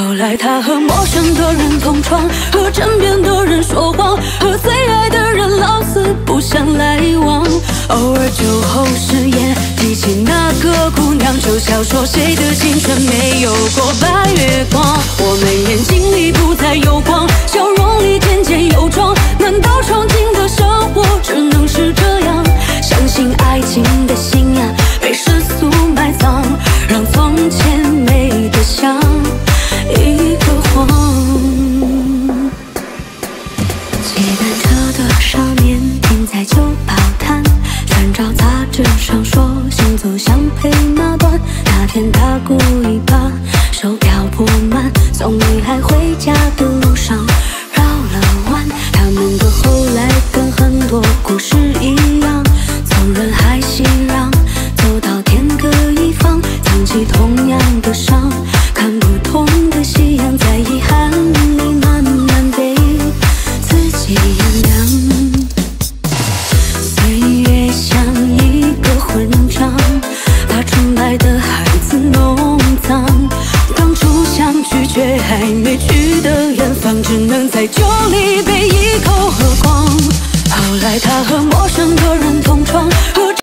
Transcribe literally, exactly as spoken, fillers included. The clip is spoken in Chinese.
后来他和陌生的人同床，和枕边的人说谎，和最爱的人老死不相来往。偶尔酒后失言，提起那个姑娘，就笑说谁的青春没有过白月光。我们眼睛里不再有光，笑容里渐渐有妆。难道憧憬的生活只能是这样？相信爱情的信仰被世俗埋葬，让从前美得像一个谎。骑单车的少年停在旧报摊，传照杂志上说行走像配马段。那天他故意把手表拨慢，送女孩回家的路上绕了弯。他们的后来跟很多故事一样，从人海熙攘走到天各一方，藏起同样的伤，看不同的夕阳，在遗憾里慢慢被自己原谅。岁月像一个混账，把纯白的孩子弄脏。当初相聚却还没去的远方，只能在酒里被一口喝光。后来他和